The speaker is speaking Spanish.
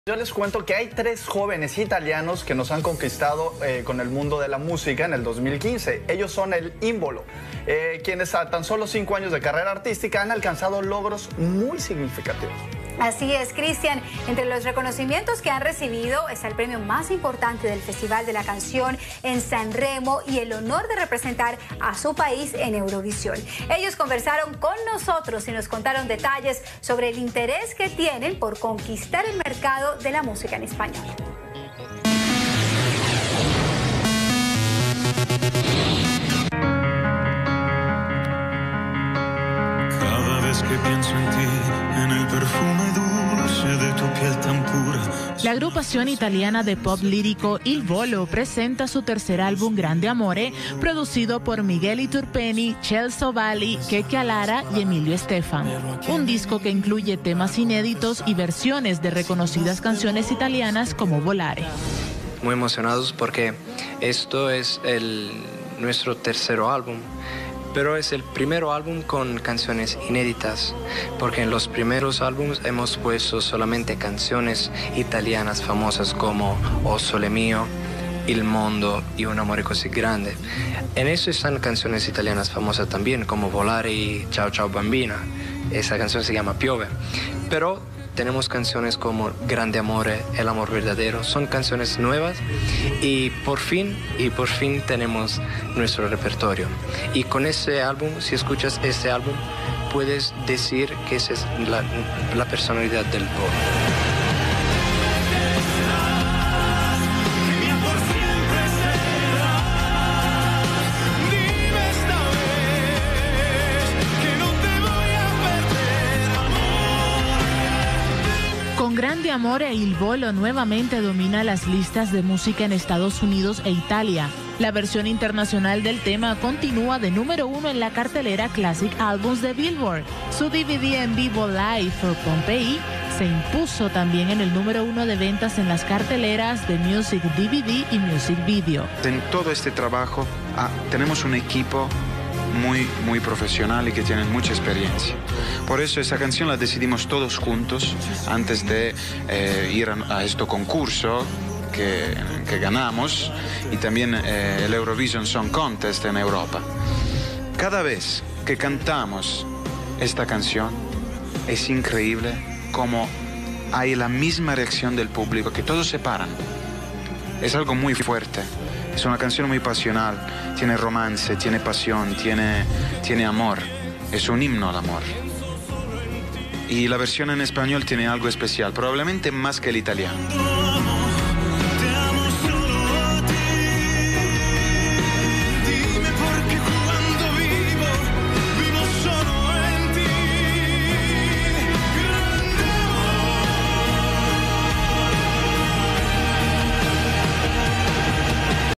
Yo les cuento que hay 3 jóvenes italianos que nos han conquistado con el mundo de la música en el 2015. Ellos son el Ímbolo, quienes a tan solo 5 años de carrera artística han alcanzado logros muy significativos. Así es, Cristian. Entre los reconocimientos que han recibido está el premio más importante del Festival de la Canción en San Remo y el honor de representar a su país en Eurovisión. Ellos conversaron con nosotros y nos contaron detalles sobre el interés que tienen por conquistar el mercado de la música en español. Cada vez que pienso en ti, en el perfume dulce de tu piel tan pura. La agrupación italiana de pop lírico Il Volo presenta su tercer álbum Grande Amore, producido por Miguel Iturpeni, Celso Valli, Keke Lara y Emilio Estefan. Un disco que incluye temas inéditos y versiones de reconocidas canciones italianas como Volare. Muy emocionados porque esto es nuestro tercer álbum. Pero es el primer álbum con canciones inéditas, porque en los primeros álbumes hemos puesto solamente canciones italianas famosas como O Sole Mio, Il Mondo y Un Amore Così Grande. En eso están canciones italianas famosas también, como Volare y Ciao Ciao Bambina. Esa canción se llama Piove. Pero tenemos canciones como Grande Amore, El Amor Verdadero. Son canciones nuevas y por fin tenemos nuestro repertorio. Y con ese álbum, si escuchas este álbum, puedes decir que esa es la personalidad del pop. Con Grande Amore, Il Volo nuevamente domina las listas de música en Estados Unidos e Italia. La versión internacional del tema continúa de número 1 en la cartelera Classic Albums de Billboard. Su DVD en vivo Live for Pompeii se impuso también en el número 1 de ventas en las carteleras de Music DVD y Music Video. En todo este trabajo tenemos un equipo muy profesional y que tienen mucha experiencia. Por eso esa canción la decidimos todos juntos antes de ir a este concurso que ganamos y también el Eurovision Song Contest en Europa. Cada vez que cantamos esta canción es increíble cómo hay la misma reacción del público, que todos se paran. Es algo muy fuerte. Es una canción muy pasional, tiene romance, tiene pasión, tiene amor, es un himno al amor. Y la versión en español tiene algo especial, probablemente más que el italiano.